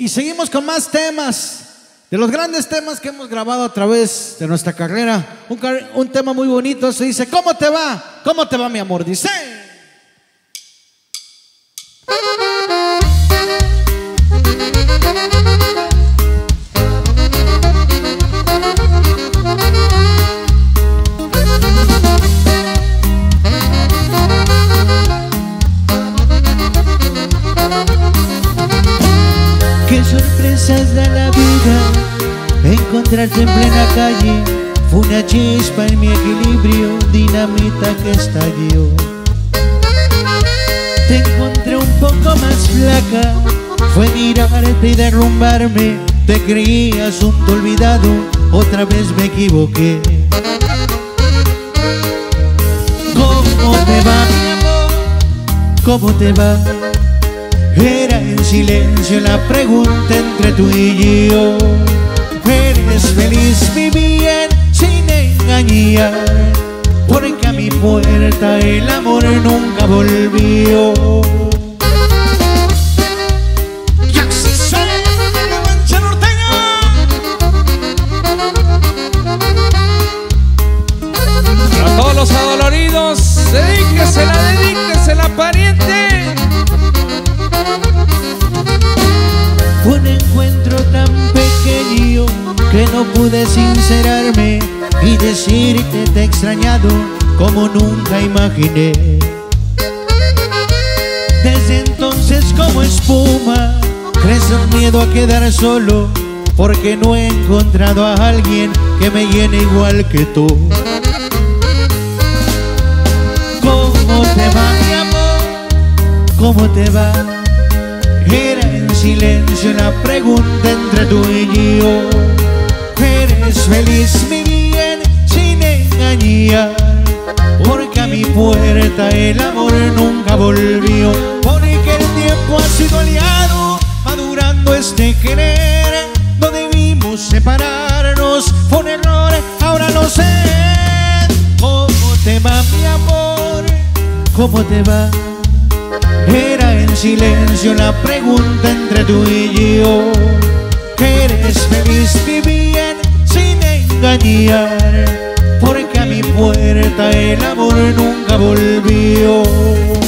Y seguimos con más temas, de los grandes temas que hemos grabado a través de nuestra carrera. Un tema muy bonito, se dice: ¿cómo te va? ¿Cómo te va, mi amor? Dice... Qué sorpresas da la vida, encontrarte en plena calle fue una chispa en mi equilibrio, dinamita que estalló. Te encontré un poco más flaca, fue mirarte y derrumbarme. Te creí asunto olvidado, otra vez me equivoqué. ¿Cómo te va, mi amor? ¿Cómo te va? Era en silencio la pregunta entre tú y yo. ¿Eres feliz, mi bien, sin engañar? Porque a mi puerta el amor nunca volvió. Y así suena la mancha norteña. Para todos los adoloridos, dedíquesela, pariente. Fue un encuentro tan pequeño que no pude sincerarme y decir que te he extrañado como nunca imaginé. Desde entonces, como espuma, crece un miedo a quedar solo, porque no he encontrado a alguien que me llene igual que tú. ¿Cómo te va, mi amor? ¿Cómo te va? Era en silencio la pregunta entre tú y yo. ¿Eres feliz, mi bien, sin engañar? Porque a mi puerta el amor nunca volvió. Porque el tiempo ha sido aliado, madurando este querer. No debimos separarnos, fue un error, ahora lo sé. ¿Cómo te va, mi amor? ¿Cómo te va? Era en silencio la pregunta entre tú y yo. ¿Eres feliz, mi bien, sin engañar? Porque a mi puerta el amor nunca volvió.